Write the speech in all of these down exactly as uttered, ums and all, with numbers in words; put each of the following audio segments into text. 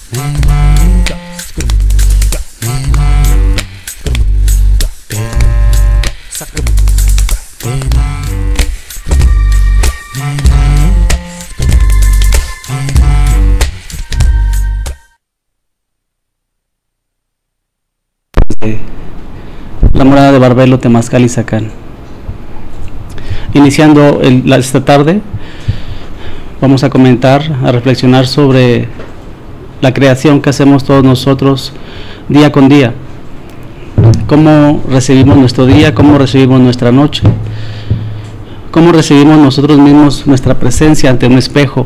La morada de Barbelo, Temazcal y Zacán. Iniciando el, la, esta tarde, vamos a comentar, a reflexionar sobre la creación que hacemos todos nosotros día con día. Cómo recibimos nuestro día, cómo recibimos nuestra noche, cómo recibimos nosotros mismos nuestra presencia ante un espejo.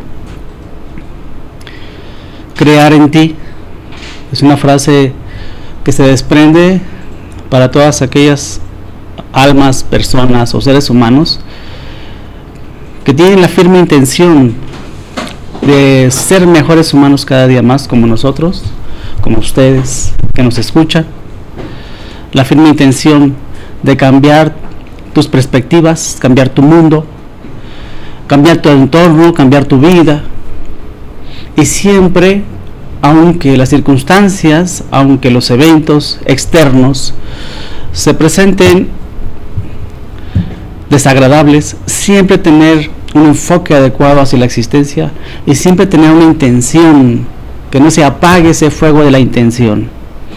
Crear en ti es una frase que se desprende para todas aquellas almas, personas o seres humanos que tienen la firme intención de ser mejores humanos cada día más, como nosotros, como ustedes que nos escuchan, la firme intención de cambiar tus perspectivas, cambiar tu mundo, cambiar tu entorno, cambiar tu vida, y siempre, aunque las circunstancias, aunque los eventos externos se presenten desagradables, siempre tener un enfoque adecuado hacia la existencia y siempre tener una intención, que no se apague ese fuego de la intención.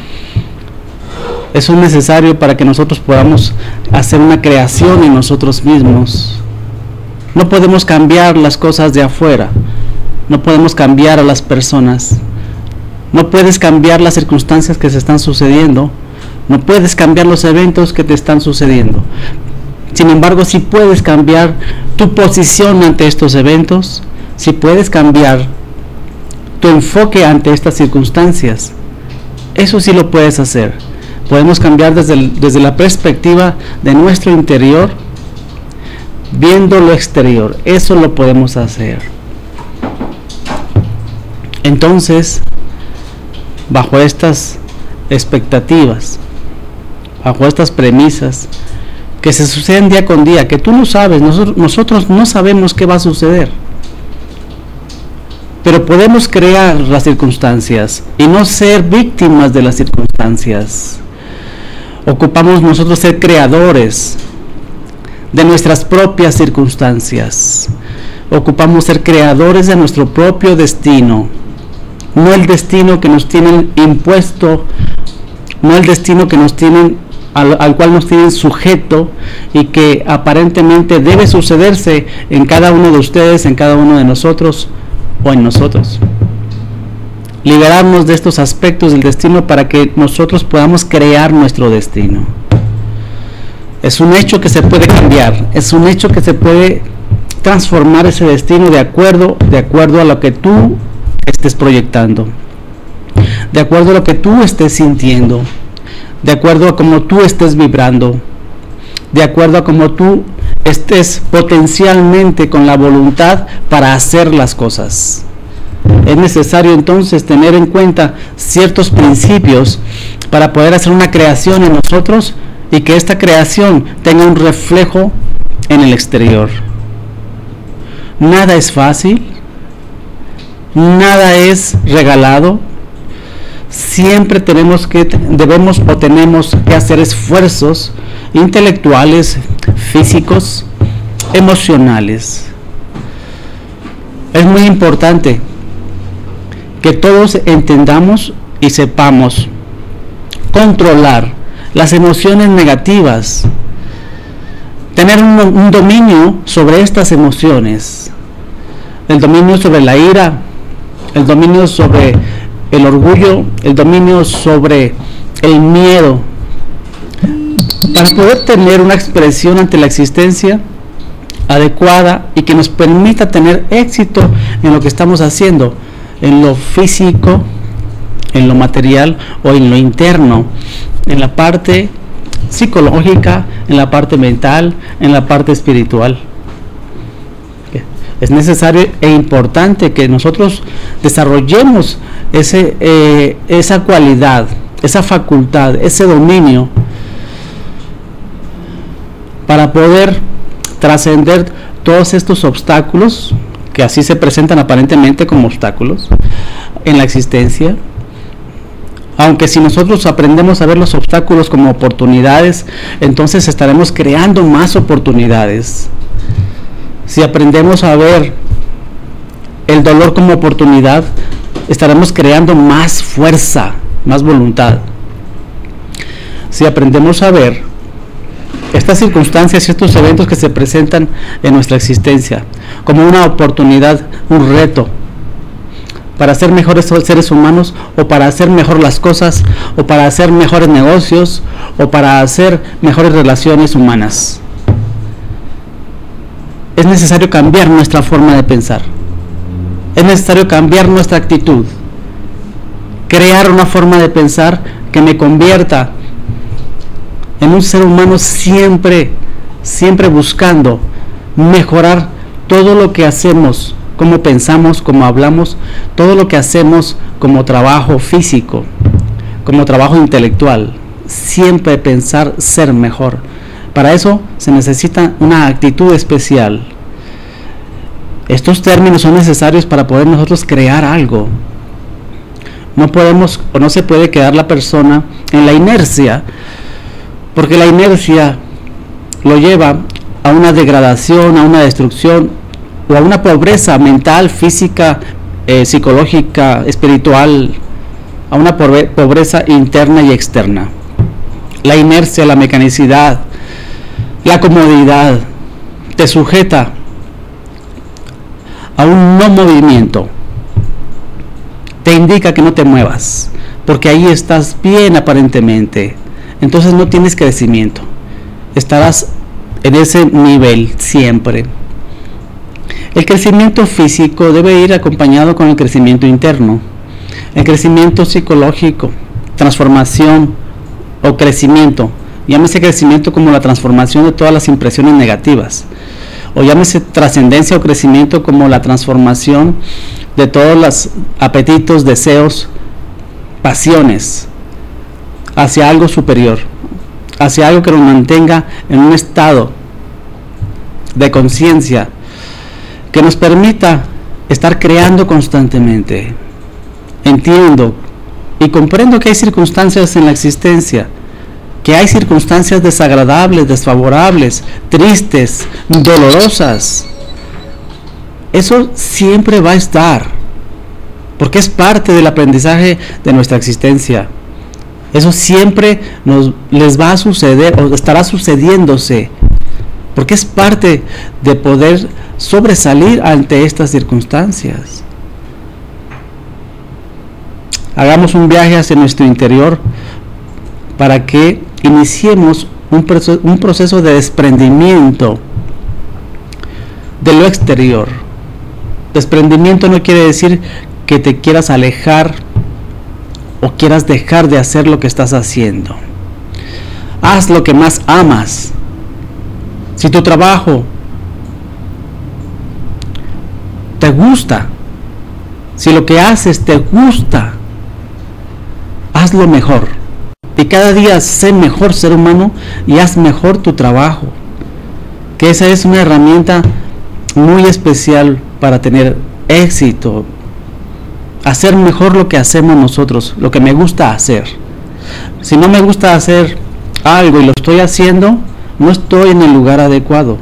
Eso es necesario para que nosotros podamos hacer una creación en nosotros mismos. No podemos cambiar las cosas de afuera, no podemos cambiar a las personas, no puedes cambiar las circunstancias que se están sucediendo, no puedes cambiar los eventos que te están sucediendo. Sin embargo, sí puedes cambiar tu posición ante estos eventos, sí puedes cambiar tu enfoque ante estas circunstancias. Eso sí lo puedes hacer. Podemos cambiar desde, el, desde la perspectiva de nuestro interior, viendo lo exterior. Eso lo podemos hacer. Entonces, bajo estas expectativas, bajo estas premisas que se suceden día con día, que tú no sabes, nosotros, nosotros no sabemos qué va a suceder, pero podemos crear las circunstancias y no ser víctimas de las circunstancias. Ocupamos nosotros ser creadores de nuestras propias circunstancias, ocupamos ser creadores de nuestro propio destino, no el destino que nos tienen impuesto, no el destino que nos tienen al, al cual nos tienen sujeto y que aparentemente debe sucederse en cada uno de ustedes, en cada uno de nosotros o en nosotros. Liberarnos de estos aspectos del destino para que nosotros podamos crear nuestro destino. Es un hecho que se puede cambiar, es un hecho que se puede transformar ese destino de acuerdo, de acuerdo a lo que tú estés proyectando, de acuerdo a lo que tú estés sintiendo, de acuerdo a cómo tú estés vibrando, de acuerdo a cómo tú estés potencialmente con la voluntad para hacer las cosas. Es necesario entonces tener en cuenta ciertos principios para poder hacer una creación en nosotros y que esta creación tenga un reflejo en el exterior. Nada es fácil, nada es regalado. Siempre tenemos que, debemos o tenemos que hacer esfuerzos intelectuales, físicos, emocionales. Es muy importante que todos entendamos y sepamos controlar las emociones negativas, tener un, un dominio sobre estas emociones, el dominio sobre la ira, el dominio sobre el orgullo, el dominio sobre el miedo, para poder tener una expresión ante la existencia adecuada y que nos permita tener éxito en lo que estamos haciendo, en lo físico, en lo material o en lo interno, en la parte psicológica, en la parte mental, en la parte espiritual. Es necesario e importante que nosotros desarrollemos ese, eh, esa cualidad, esa facultad, ese dominio para poder trascender todos estos obstáculos que así se presentan aparentemente como obstáculos, en la existencia. Aunque si nosotros aprendemos a ver los obstáculos como oportunidades, entonces estaremos creando más oportunidades. Si aprendemos a ver el dolor como oportunidad, estaremos creando más fuerza, más voluntad. Si aprendemos a ver estas circunstancias y estos eventos que se presentan en nuestra existencia como una oportunidad, un reto, para ser mejores seres humanos, o para hacer mejor las cosas, o para hacer mejores negocios, o para hacer mejores relaciones humanas. Es necesario cambiar nuestra forma de pensar. Es necesario cambiar nuestra actitud. Crear una forma de pensar que me convierta en un ser humano siempre, siempre buscando mejorar todo lo que hacemos, cómo pensamos, cómo hablamos, todo lo que hacemos como trabajo físico, como trabajo intelectual, siempre pensar ser mejor. Para eso se necesita una actitud especial. Estos términos son necesarios para poder nosotros crear algo. No podemos o no se puede quedar la persona en la inercia, porque la inercia lo lleva a una degradación, a una destrucción, o a una pobreza mental, física, eh, psicológica, espiritual, a una pobreza interna y externa. La inercia, la mecanicidad, la comodidad te sujeta a un no movimiento, te indica que no te muevas, porque ahí estás bien aparentemente, entonces no tienes crecimiento, estarás en ese nivel siempre. El crecimiento físico debe ir acompañado con el crecimiento interno, el crecimiento psicológico, transformación o crecimiento, llámese crecimiento como la transformación de todas las impresiones negativas, o llámese trascendencia o crecimiento como la transformación de todos los apetitos, deseos, pasiones hacia algo superior, hacia algo que nos mantenga en un estado de conciencia que nos permita estar creando constantemente. Entiendo y comprendo que hay circunstancias en la existencia, que hay circunstancias desagradables, desfavorables, tristes, dolorosas. Eso siempre va a estar, porque es parte del aprendizaje de nuestra existencia. Eso siempre nos les va a suceder o estará sucediéndose, porque es parte de poder sobresalir ante estas circunstancias. Hagamos un viaje hacia nuestro interior para que iniciemos un proceso, un proceso de desprendimiento de lo exterior. Desprendimiento no quiere decir que te quieras alejar o quieras dejar de hacer lo que estás haciendo. Haz lo que más amas. Si tu trabajo te gusta, si lo que haces te gusta, hazlo mejor. Y cada día sé mejor ser humano y haz mejor tu trabajo. Que esa es una herramienta muy especial para tener éxito. Hacer mejor lo que hacemos nosotros, lo que me gusta hacer. Si no me gusta hacer algo y lo estoy haciendo, no estoy en el lugar adecuado.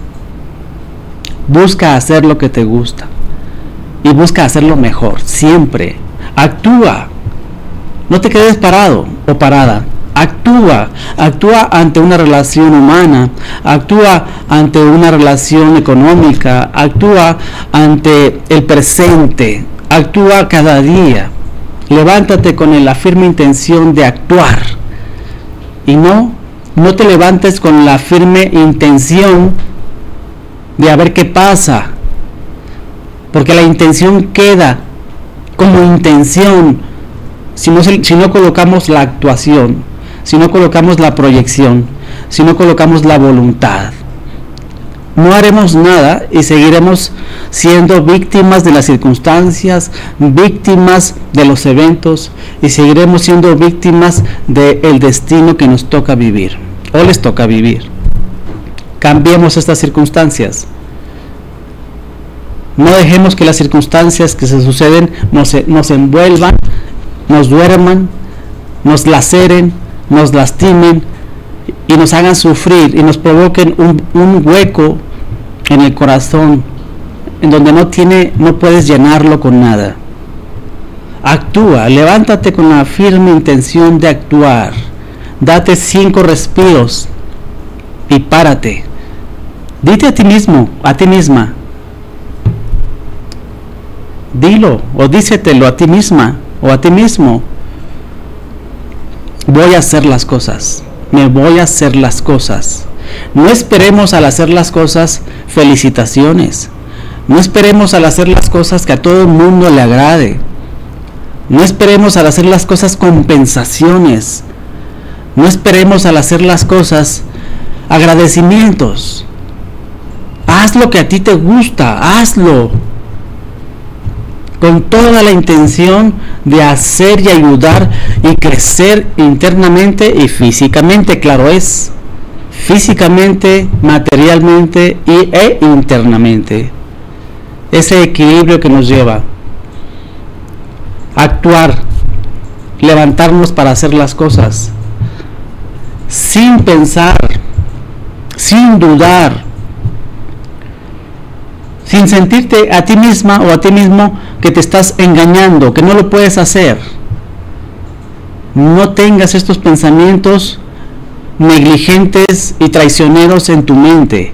Busca hacer lo que te gusta y busca hacerlo mejor, siempre. Actúa, no te quedes parado o parada. Actúa, actúa ante una relación humana, actúa ante una relación económica, actúa ante el presente, actúa cada día. Levántate con la firme intención de actuar y no, no te levantes con la firme intención de a ver qué pasa, porque la intención queda como intención si no, si no colocamos la actuación, si no colocamos la proyección, si no colocamos la voluntad. No haremos nada y seguiremos siendo víctimas de las circunstancias, víctimas de los eventos y seguiremos siendo víctimas del destino que nos toca vivir o les toca vivir. Cambiemos estas circunstancias. No dejemos que las circunstancias que se suceden nos, nos envuelvan, nos duerman, nos laceren, nos lastimen y nos hagan sufrir y nos provoquen un, un hueco en el corazón en donde no tiene, no puedes llenarlo con nada. Actúa, levántate con la firme intención de actuar. Date cinco respiros y párate. Dite a ti mismo, a ti misma. Dilo o dícetelo a ti misma o a ti mismo. Voy a hacer las cosas. Me voy a hacer las cosas. No esperemos al hacer las cosas felicitaciones. No esperemos al hacer las cosas que a todo el mundo le agrade. No esperemos al hacer las cosas compensaciones. No esperemos al hacer las cosas agradecimientos. Haz lo que a ti te gusta, hazlo. Con toda la intención de hacer y ayudar y crecer internamente y físicamente, claro es. Físicamente, materialmente y, e internamente. Ese equilibrio que nos lleva a actuar, levantarnos para hacer las cosas, sin pensar, sin dudar, sin sentirte a ti misma o a ti mismo que te estás engañando, que no lo puedes hacer. No tengas estos pensamientos negligentes y traicioneros en tu mente.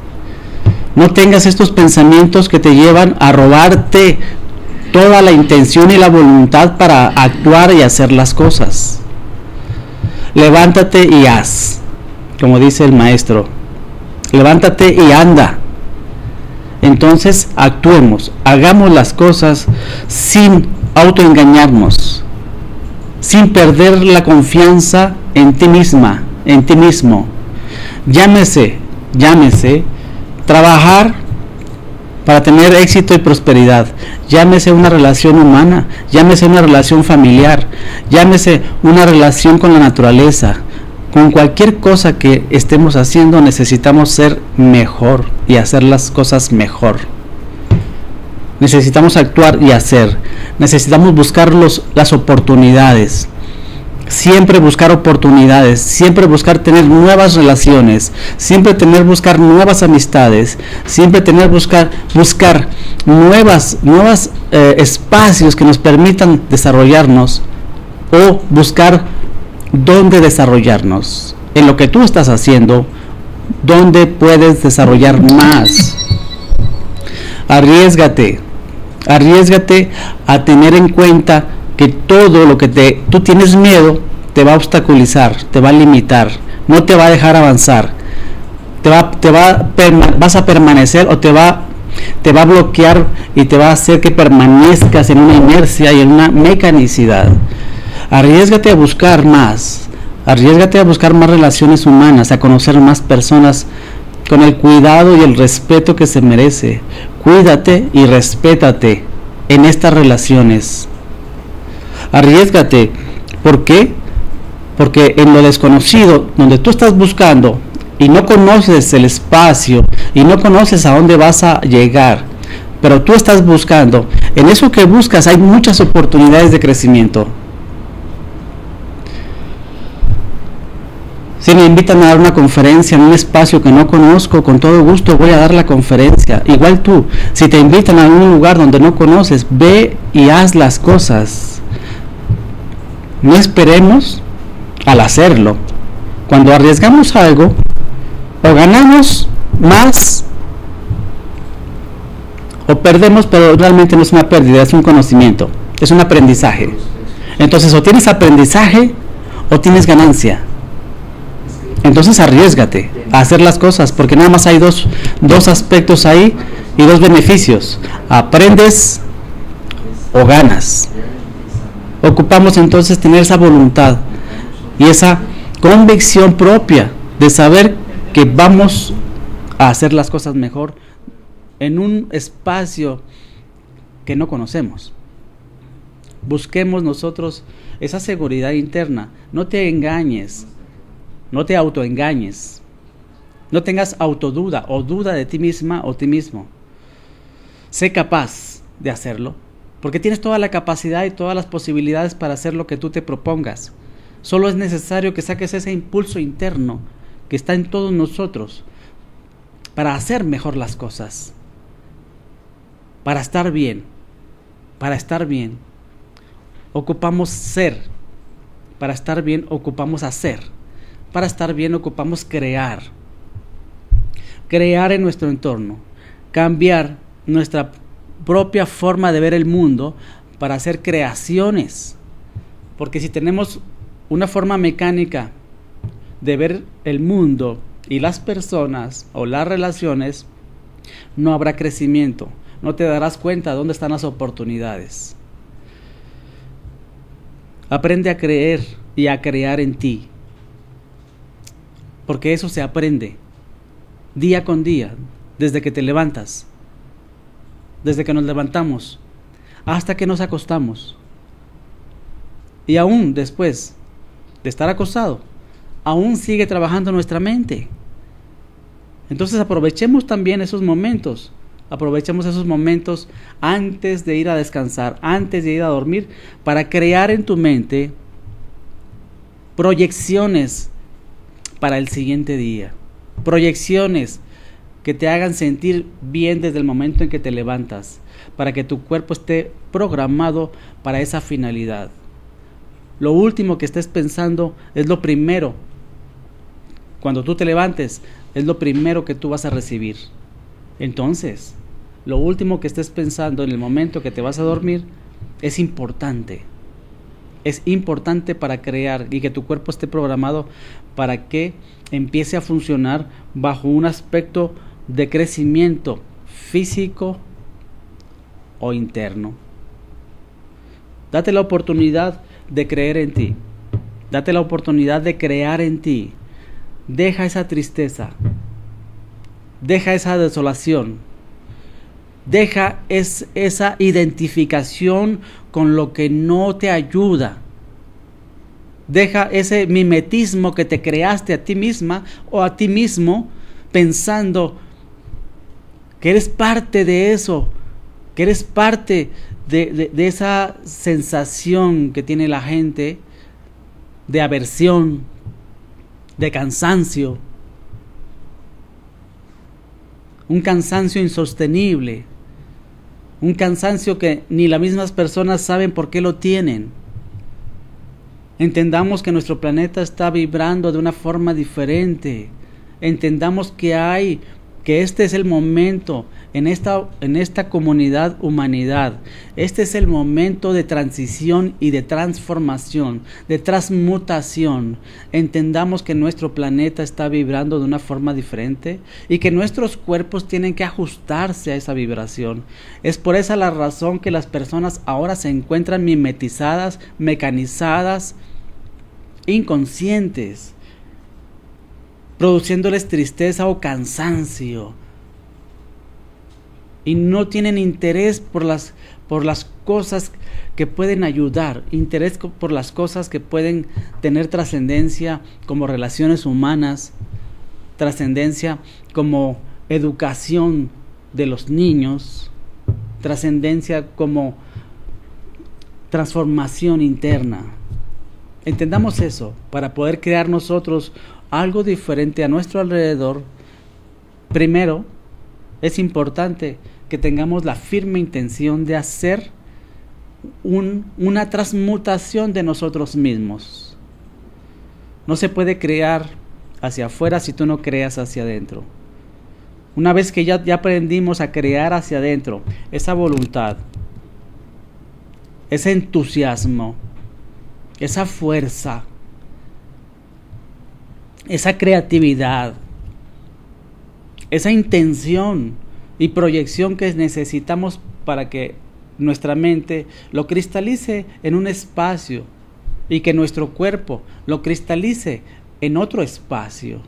No tengas estos pensamientos que te llevan a robarte toda la intención y la voluntad para actuar y hacer las cosas. Levántate y haz, como dice el maestro. Levántate y anda. Entonces actuemos, hagamos las cosas sin autoengañarnos, sin perder la confianza en ti misma, en ti mismo. Llámese, llámese, trabajar para tener éxito y prosperidad. Llámese una relación humana, llámese una relación familiar, llámese una relación con la naturaleza. Con cualquier cosa que estemos haciendo necesitamos ser mejor y hacer las cosas mejor. Necesitamos actuar y hacer. Necesitamos buscar los, las oportunidades. Siempre buscar oportunidades, siempre buscar tener nuevas relaciones, siempre tener buscar nuevas amistades, siempre tener buscar buscar nuevas nuevas eh, espacios que nos permitan desarrollarnos o buscar dónde desarrollarnos. En lo que tú estás haciendo, dónde puedes desarrollar más. Arriésgate, arriésgate a tener en cuenta que todo lo que te, tú tienes miedo te va a obstaculizar, te va a limitar, no te va a dejar avanzar, te va, te va, vas a permanecer o te va, te va a bloquear y te va a hacer que permanezcas en una inercia y en una mecanicidad. Arriésgate a buscar más, arriésgate a buscar más relaciones humanas, a conocer más personas con el cuidado y el respeto que se merece. Cuídate y respétate en estas relaciones. Arriésgate. ¿Por qué? Porque en lo desconocido, donde tú estás buscando y no conoces el espacio y no conoces a dónde vas a llegar, pero tú estás buscando, en eso que buscas hay muchas oportunidades de crecimiento. Si me invitan a dar una conferencia en un espacio que no conozco, con todo gusto voy a dar la conferencia. Igual tú, si te invitan a un lugar donde no conoces, ve y haz las cosas. No esperemos al hacerlo. Cuando arriesgamos algo, o ganamos más, o perdemos, pero realmente no es una pérdida, es un conocimiento, es un aprendizaje. Entonces, o tienes aprendizaje, o tienes ganancia. Entonces arriésgate a hacer las cosas, porque nada más hay dos, dos aspectos ahí y dos beneficios. Aprendes o ganas. Ocupamos entonces tener esa voluntad y esa convicción propia de saber que vamos a hacer las cosas mejor en un espacio que no conocemos. Busquemos nosotros esa seguridad interna. No te engañes. No te autoengañes. No tengas autoduda o duda de ti misma o ti mismo. Sé capaz de hacerlo, porque tienes toda la capacidad y todas las posibilidades para hacer lo que tú te propongas. Solo es necesario que saques ese impulso interno que está en todos nosotros para hacer mejor las cosas, para estar bien, para estar bien. Ocupamos ser, para estar bien ocupamos hacer, para estar bien ocupamos crear, crear en nuestro entorno, cambiar nuestra propia forma de ver el mundo para hacer creaciones, porque si tenemos una forma mecánica de ver el mundo y las personas o las relaciones, no habrá crecimiento, no te darás cuenta de dónde están las oportunidades. Aprende a creer y a crear en ti, porque eso se aprende día con día, desde que te levantas, desde que nos levantamos, hasta que nos acostamos. Y aún después de estar acostado, aún sigue trabajando nuestra mente. Entonces aprovechemos también esos momentos, aprovechemos esos momentos antes de ir a descansar, antes de ir a dormir, para crear en tu mente proyecciones para el siguiente día, proyecciones que te hagan sentir bien desde el momento en que te levantas, para que tu cuerpo esté programado para esa finalidad. Lo último que estés pensando es lo primero. Cuando tú te levantes, es lo primero que tú vas a recibir. Entonces, lo último que estés pensando en el momento que te vas a dormir es importante. Es importante para crear y que tu cuerpo esté programado para que empiece a funcionar bajo un aspecto de crecimiento físico o interno. Date la oportunidad de creer en ti. Date la oportunidad de crear en ti. Deja esa tristeza. Deja esa desolación. Deja es, esa identificación con lo que no te ayuda. Deja ese mimetismo que te creaste a ti misma o a ti mismo, pensando que eres parte de eso, que eres parte de, de, de esa sensación que tiene la gente de aversión, de cansancio, un cansancio insostenible, un cansancio que ni las mismas personas saben por qué lo tienen. Entendamos que nuestro planeta está vibrando de una forma diferente. Entendamos que hay, que este es el momento en esta, en esta comunidad humanidad. Este es el momento de transición y de transformación, de transmutación. Entendamos que nuestro planeta está vibrando de una forma diferente y que nuestros cuerpos tienen que ajustarse a esa vibración. Es por esa la razón que las personas ahora se encuentran mimetizadas, mecanizadas, inconscientes, produciéndoles tristeza o cansancio, y no tienen interés por las, por las cosas que pueden ayudar, interés por las cosas que pueden tener trascendencia como relaciones humanas, trascendencia como educación de los niños, trascendencia como transformación interna. Entendamos eso para poder crear nosotros algo diferente a nuestro alrededor. Primero, es importante que tengamos la firme intención de hacer un, una transmutación de nosotros mismos. No se puede crear hacia afuera si tú no creas hacia adentro. Una vez que ya, ya aprendimos a crear hacia adentro, esa voluntad, ese entusiasmo, esa fuerza, esa creatividad, esa intención y proyección que necesitamos para que nuestra mente lo cristalice en un espacio y que nuestro cuerpo lo cristalice en otro espacio.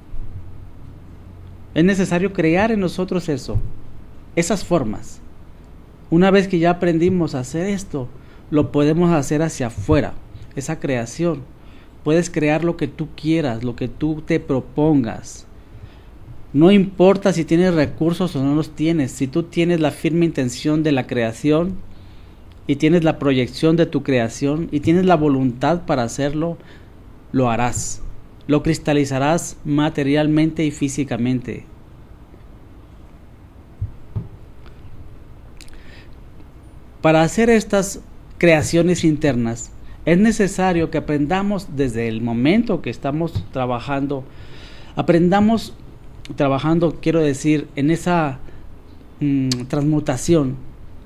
Es necesario crear en nosotros eso, esas formas. Una vez que ya aprendimos a hacer esto, lo podemos hacer hacia afuera, esa creación. Puedes crear lo que tú quieras, lo que tú te propongas. No importa si tienes recursos o no los tienes, si tú tienes la firme intención de la creación y tienes la proyección de tu creación y tienes la voluntad para hacerlo, lo harás, lo cristalizarás materialmente y físicamente. Para hacer estas creaciones internas, es necesario que aprendamos desde el momento que estamos trabajando, aprendamos trabajando, quiero decir, en esa mmm, transmutación,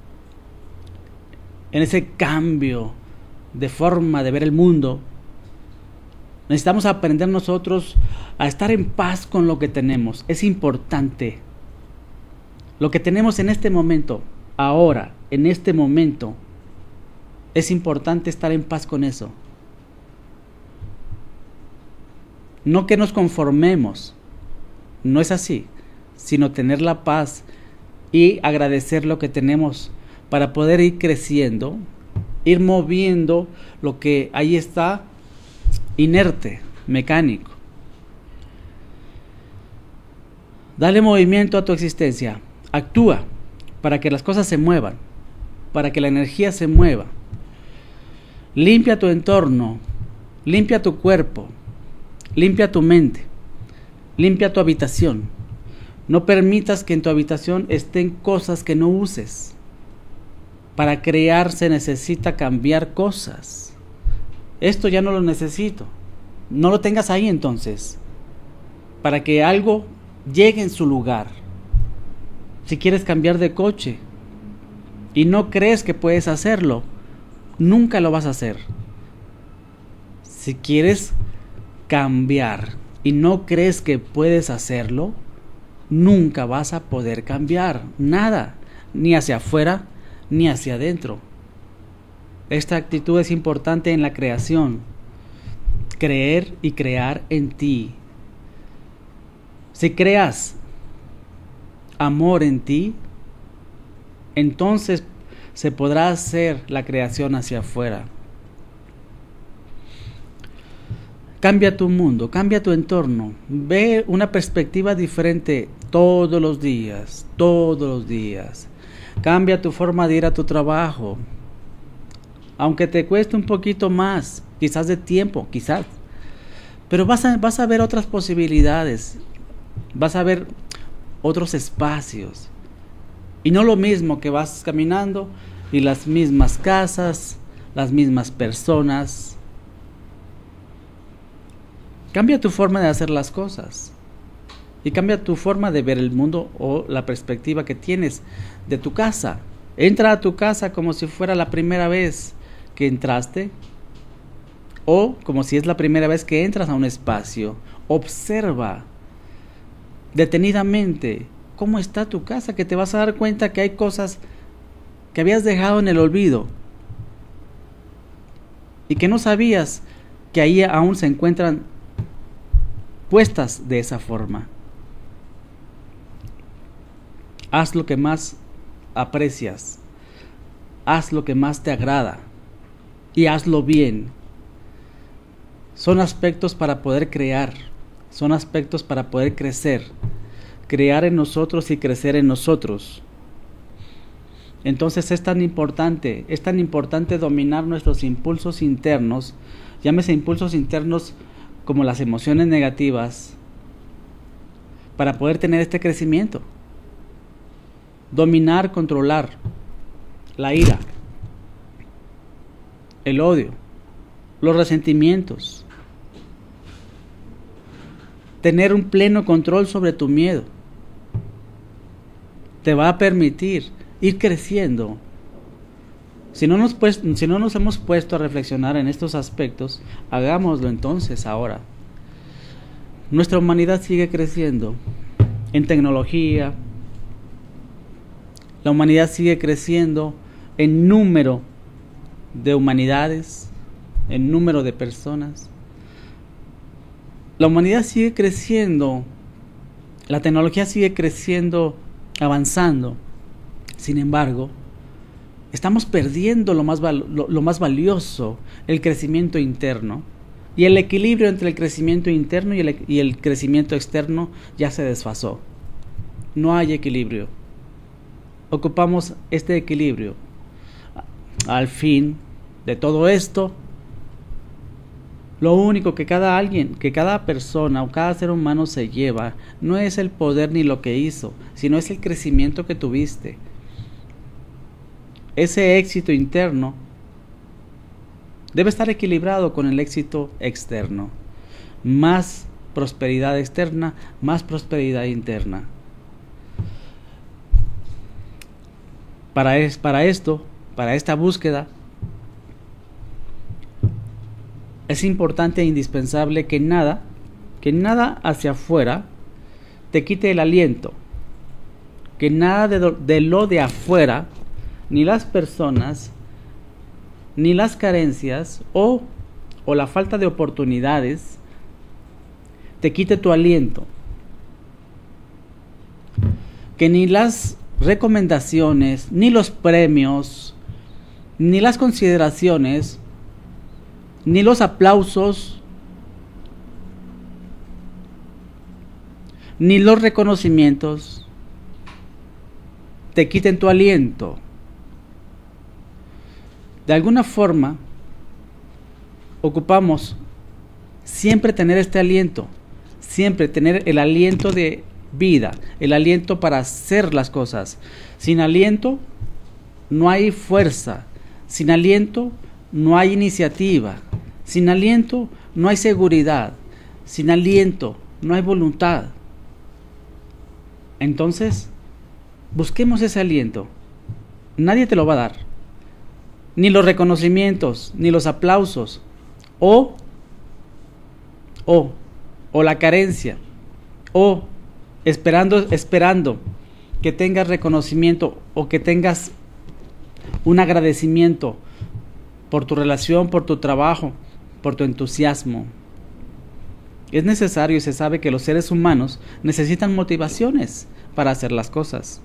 en ese cambio de forma de ver el mundo. Necesitamos aprender nosotros a estar en paz con lo que tenemos. Es importante. Lo que tenemos en este momento, ahora, en este momento, es importante estar en paz con eso. No que nos conformemos. No es así, sino tener la paz y agradecer lo que tenemos para poder ir creciendo, ir moviendo lo que ahí está inerte, mecánico. Dale movimiento a tu existencia, actúa para que las cosas se muevan, para que la energía se mueva. Limpia tu entorno, limpia tu cuerpo, limpia tu mente. Limpia tu habitación. No permitas que en tu habitación estén cosas que no uses. Para crear se necesita cambiar cosas. Esto ya no lo necesito. No lo tengas ahí entonces. Para que algo llegue en su lugar. Si quieres cambiar de coche y no crees que puedes hacerlo, nunca lo vas a hacer. Si quieres cambiar y no crees que puedes hacerlo, nunca vas a poder cambiar nada, ni hacia afuera ni hacia adentro. Esta actitud es importante en la creación. Creer y crear en ti. Si creas amor en ti, entonces se podrá hacer la creación hacia afuera. Cambia tu mundo, cambia tu entorno, ve una perspectiva diferente todos los días, todos los días. Cambia tu forma de ir a tu trabajo, aunque te cueste un poquito más, quizás de tiempo, quizás. Pero vas a, vas a ver otras posibilidades, vas a ver otros espacios. Y no lo mismo que vas caminando y las mismas casas, las mismas personas. Cambia tu forma de hacer las cosas y cambia tu forma de ver el mundo o la perspectiva que tienes de tu casa. Entra a tu casa como si fuera la primera vez que entraste o como si es la primera vez que entras a un espacio. Observa detenidamente cómo está tu casa, que te vas a dar cuenta que hay cosas que habías dejado en el olvido y que no sabías que ahí aún se encuentran puestas de esa forma. Haz lo que más aprecias, haz lo que más te agrada y hazlo bien. Son aspectos para poder crear, son aspectos para poder crecer, crear en nosotros y crecer en nosotros. Entonces es tan importante, es tan importante dominar nuestros impulsos internos, llámese impulsos internos como las emociones negativas, para poder tener este crecimiento. Dominar, controlar la ira, el odio, los resentimientos. Tener un pleno control sobre tu miedo te va a permitir ir creciendo. Si no nos pues, si no nos hemos puesto a reflexionar en estos aspectos, hagámoslo entonces ahora. Nuestra humanidad sigue creciendo en tecnología. La humanidad sigue creciendo en número de humanidades, en número de personas. La humanidad sigue creciendo, la tecnología sigue creciendo, avanzando. Sin embargo, estamos perdiendo lo más, val- lo, lo más valioso, el crecimiento interno. Y el equilibrio entre el crecimiento interno y el, y el crecimiento externo ya se desfasó. No hay equilibrio. Ocupamos este equilibrio. Al fin de todo esto, lo único que cada alguien, que cada persona o cada ser humano se lleva, no es el poder ni lo que hizo, sino es el crecimiento que tuviste. Ese éxito interno debe estar equilibrado con el éxito externo. Más prosperidad externa, más prosperidad interna. Para, es, para esto, para esta búsqueda, es importante e indispensable que nada, que nada hacia afuera te quite el aliento. Que nada de, do, de lo de afuera, ni las personas, ni las carencias o, o la falta de oportunidades te quite tu aliento. Que ni las recomendaciones, ni los premios, ni las consideraciones, ni los aplausos, ni los reconocimientos te quiten tu aliento. De alguna forma, ocupamos siempre tener este aliento, siempre tener el aliento de vida, el aliento para hacer las cosas. Sin aliento no hay fuerza, sin aliento no hay iniciativa, sin aliento no hay seguridad, sin aliento no hay voluntad. Entonces, busquemos ese aliento. Nadie te lo va a dar, ni los reconocimientos, ni los aplausos, o, o, o la carencia, o esperando, esperando que tengas reconocimiento o que tengas un agradecimiento por tu relación, por tu trabajo, por tu entusiasmo. Es necesario y se sabe que los seres humanos necesitan motivaciones para hacer las cosas.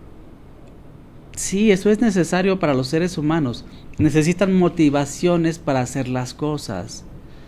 Sí, eso es necesario para los seres humanos. Necesitan motivaciones para hacer las cosas.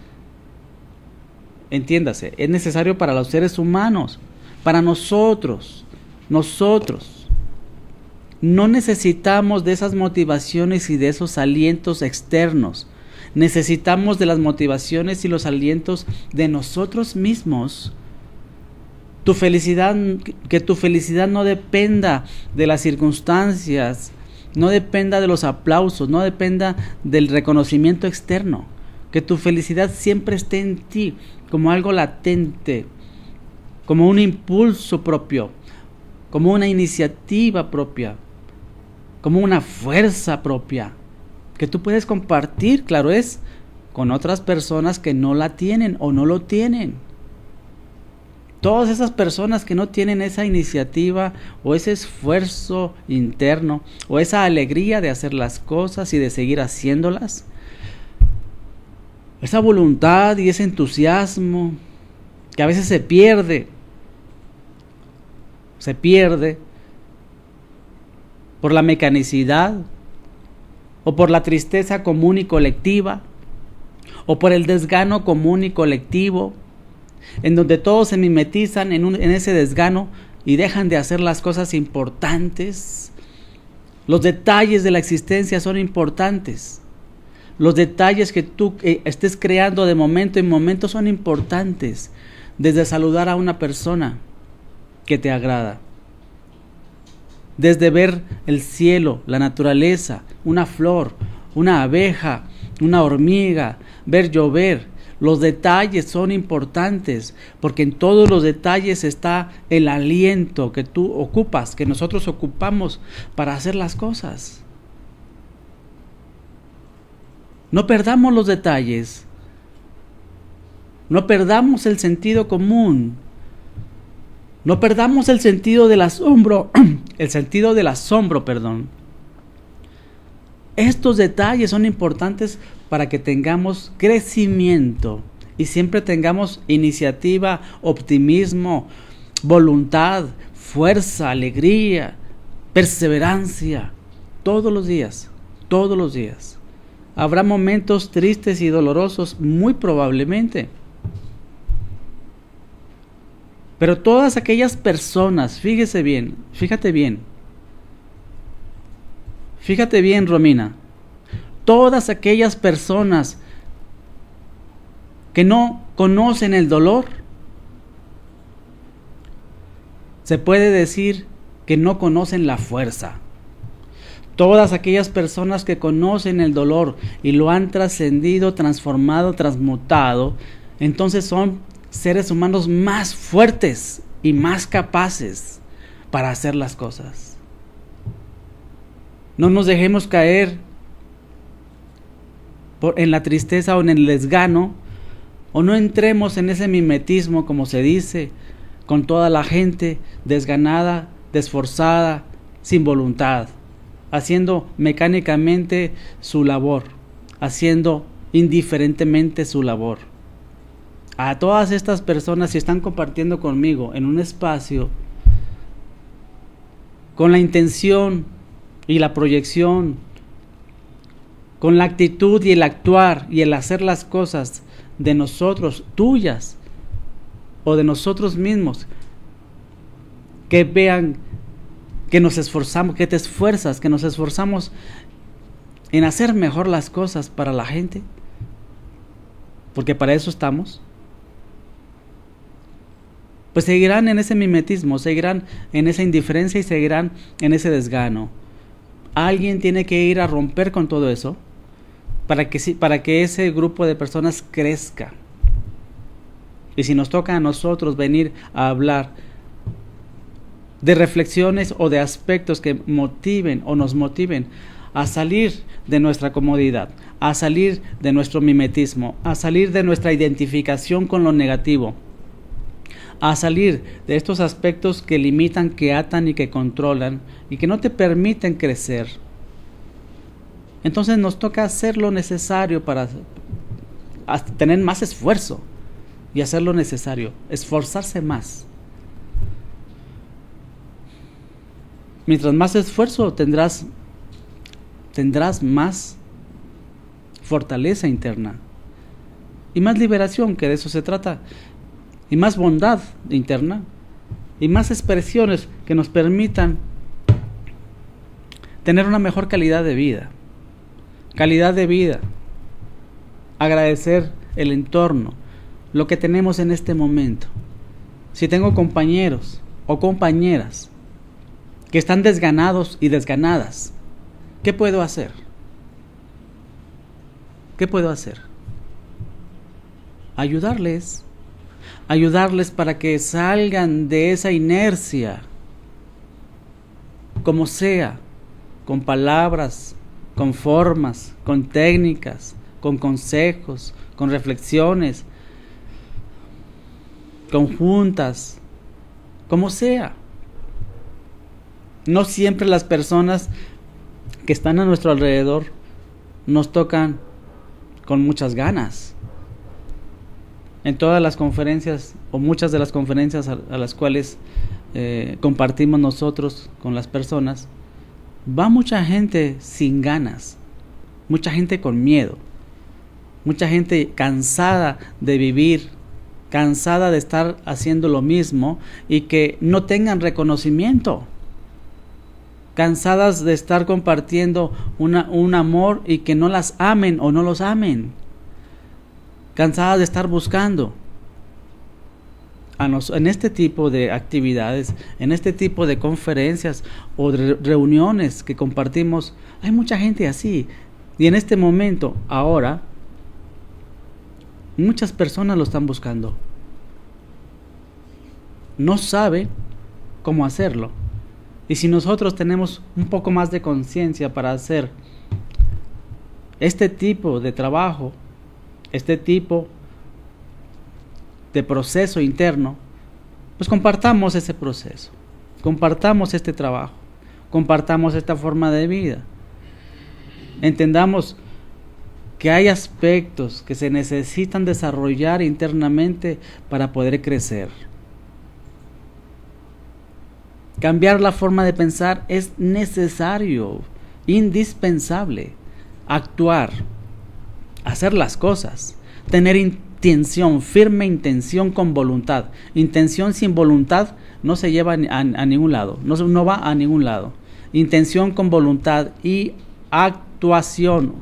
Entiéndase, es necesario para los seres humanos, para nosotros, nosotros. No necesitamos de esas motivaciones y de esos alientos externos. Necesitamos de las motivaciones y los alientos de nosotros mismos. Tu felicidad, que tu felicidad no dependa de las circunstancias, no dependa de los aplausos, no dependa del reconocimiento externo. Que tu felicidad siempre esté en ti, como algo latente, como un impulso propio, como una iniciativa propia, como una fuerza propia, que tú puedes compartir, claro es, con otras personas que no la tienen o no lo tienen. Todas esas personas que no tienen esa iniciativa o ese esfuerzo interno o esa alegría de hacer las cosas y de seguir haciéndolas, esa voluntad y ese entusiasmo que a veces se pierde, se pierde por la mecanicidad o por la tristeza común y colectiva o por el desgano común y colectivo, en donde todos se mimetizan en, un, en ese desgano y dejan de hacer las cosas importantes. Los detalles de la existencia son importantes. Los detalles que tú eh, estés creando de momento en momento son importantes. Desde saludar a una persona que te agrada, desde ver el cielo, la naturaleza, una flor, una abeja, una hormiga, ver llover. Los detalles son importantes, porque en todos los detalles está el aliento que tú ocupas, que nosotros ocupamos para hacer las cosas. No perdamos los detalles, no perdamos el sentido común, no perdamos el sentido del asombro, el sentido del asombro, perdón. Estos detalles son importantes para que tengamos crecimiento y siempre tengamos iniciativa, optimismo, voluntad, fuerza, alegría, perseverancia, todos los días, todos los días. Habrá momentos tristes y dolorosos, muy probablemente. Pero todas aquellas personas, fíjese bien, fíjate bien, fíjate bien, Romina, todas aquellas personas que no conocen el dolor, se puede decir que no conocen la fuerza. Todas aquellas personas que conocen el dolor y lo han trascendido, transformado, transmutado, entonces son seres humanos más fuertes y más capaces para hacer las cosas. No nos dejemos caer por, en la tristeza o en el desgano, o no entremos en ese mimetismo, como se dice, con toda la gente desganada, desforzada, sin voluntad, haciendo mecánicamente su labor, haciendo indiferentemente su labor. A todas estas personas, si están compartiendo conmigo en un espacio con la intención y la proyección, con la actitud y el actuar y el hacer las cosas de nosotros, tuyas o de nosotros mismos, que vean que nos esforzamos, que te esfuerzas, que nos esforzamos en hacer mejor las cosas para la gente, porque para eso estamos, pues seguirán en ese mimetismo, seguirán en esa indiferencia y seguirán en ese desgano. Alguien tiene que ir a romper con todo eso para que, para que ese grupo de personas crezca. Y si nos toca a nosotros venir a hablar de reflexiones o de aspectos que motiven o nos motiven a salir de nuestra comodidad, a salir de nuestro mimetismo, a salir de nuestra identificación con lo negativo, a salir de estos aspectos que limitan, que atan y que controlan y que no te permiten crecer. Entonces nos toca hacer lo necesario para tener más esfuerzo y hacer lo necesario, esforzarse más. Mientras más esfuerzo tendrás, tendrás más fortaleza interna y más liberación, que de eso se trata, y más bondad interna y más expresiones que nos permitan tener una mejor calidad de vida. Calidad de vida, agradecer el entorno, lo que tenemos en este momento. Si tengo compañeros o compañeras que están desganados y desganadas, ¿qué puedo hacer? ¿Qué puedo hacer? Ayudarles, ayudarles para que salgan de esa inercia, como sea, con palabras, con formas, con técnicas, con consejos, con reflexiones, conjuntas, como sea. No siempre las personas que están a nuestro alrededor nos tocan con muchas ganas. En todas las conferencias, o muchas de las conferencias a, a las cuales eh, compartimos nosotros con las personas, va mucha gente sin ganas, mucha gente con miedo, mucha gente cansada de vivir, cansada de estar haciendo lo mismo y que no tengan reconocimiento, cansadas de estar compartiendo una, un amor y que no las amen o no los amen, cansadas de estar buscando. A nos, en este tipo de actividades, en este tipo de conferencias o de reuniones que compartimos, hay mucha gente así. Y en este momento, ahora, muchas personas lo están buscando. No saben cómo hacerlo. Y si nosotros tenemos un poco más de conciencia para hacer este tipo de trabajo, este tipo de proceso interno, pues compartamos ese proceso, compartamos este trabajo, compartamos esta forma de vida. Entendamos que hay aspectos que se necesitan desarrollar internamente para poder crecer. Cambiar la forma de pensar es necesario, indispensable. Actuar, hacer las cosas, tener intención, firme intención con voluntad. Intención sin voluntad no se lleva a, a ningún lado, no, no va a ningún lado. Intención con voluntad y actuación,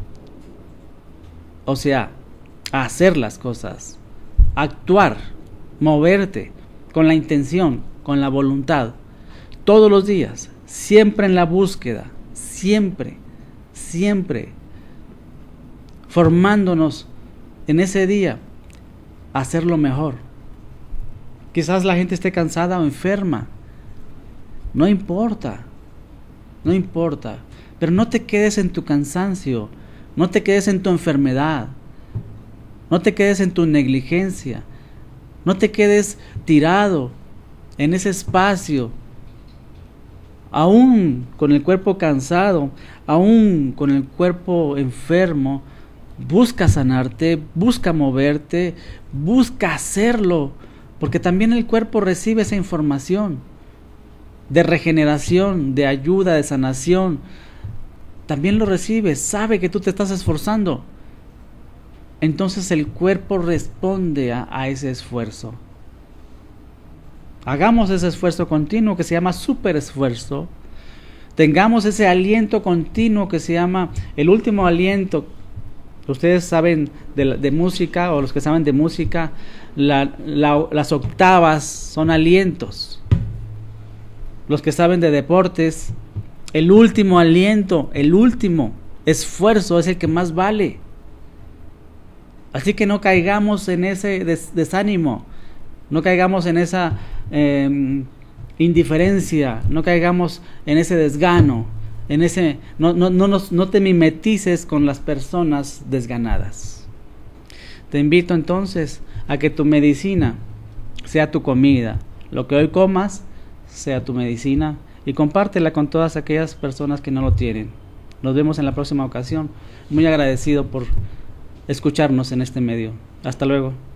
o sea, hacer las cosas, actuar, moverte con la intención, con la voluntad, todos los días, siempre en la búsqueda, siempre, siempre, formándonos en ese día a hacerlo mejor. Quizás la gente esté cansada o enferma, no importa, no importa, pero no te quedes en tu cansancio, no te quedes en tu enfermedad, no te quedes en tu negligencia, no te quedes tirado en ese espacio, aún con el cuerpo cansado, aún con el cuerpo enfermo. Busca sanarte, busca moverte, busca hacerlo, porque también el cuerpo recibe esa información de regeneración, de ayuda, de sanación. También lo recibe, sabe que tú te estás esforzando. Entonces el cuerpo responde a, a ese esfuerzo. Hagamos ese esfuerzo continuo que se llama super esfuerzo. Tengamos ese aliento continuo que se llama el último aliento. Ustedes saben de, de música, o los que saben de música, la, la, las octavas son alientos. Los que saben de deportes, el último aliento, el último esfuerzo es el que más vale. Así que no caigamos en ese des, desánimo, no caigamos en esa eh, indiferencia, no caigamos en ese desgano. En ese, no, no, no, nos, no te mimetices con las personas desganadas. Te invito entonces a que tu medicina sea tu comida. Lo que hoy comas sea tu medicina, y compártela con todas aquellas personas que no lo tienen. Nos vemos en la próxima ocasión. Muy agradecido por escucharnos en este medio. Hasta luego.